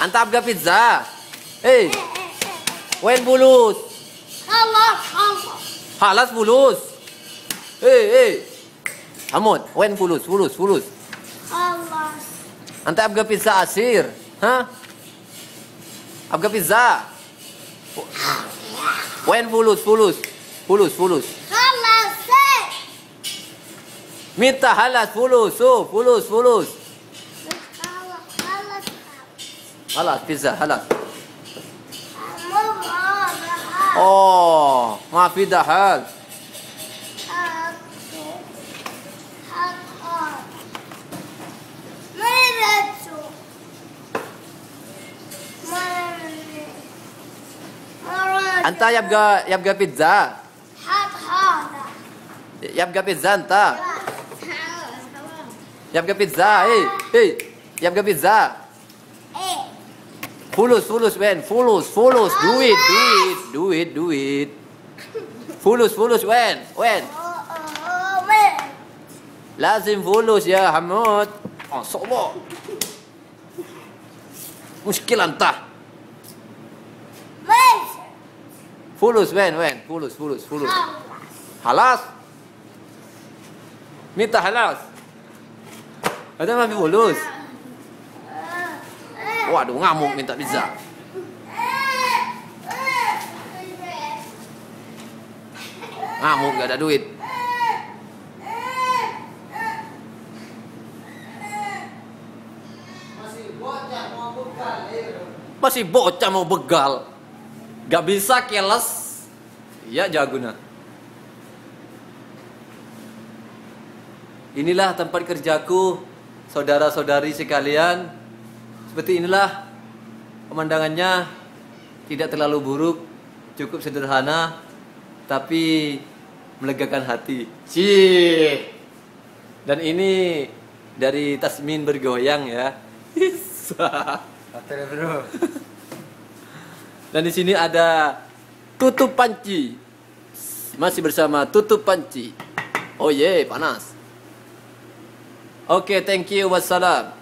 Anta abga pizza. Hey, wen fulus. Halas fulus. Hey. Hamud, wen fulus. Anta abga pizza asir. Hah? Abga pizza. Wen fulus. Minta halas fulus. Halas pizza halas. Oh, ma fi dahal. Anta yabga pizza. Yabga pizza anta. Yabga pizza. Hey. Yabga pizza. Fulus wen. Fulus. Do it. Fulus wen. Lazim fulus ya Hamud. Oh, sobo. Muskil anta. Fulus wen. Fulus. Halas. Minta halas. Ada mah fulus. Waduh, ngamuk minta pizza. Ngamuk gak ada duit. Masih bocah mau begal. Gak bisa keles. Ya jaguna. Inilah tempat kerjaku, saudara-saudari sekalian. Seperti inilah pemandangannya, tidak terlalu buruk, cukup sederhana, tapi melegakan hati. Cih. Dan ini dari Tasmin bergoyang ya. Dan di sini ada tutup panci. Masih bersama tutup panci. Oh panas. Oke, thank you, wassalam.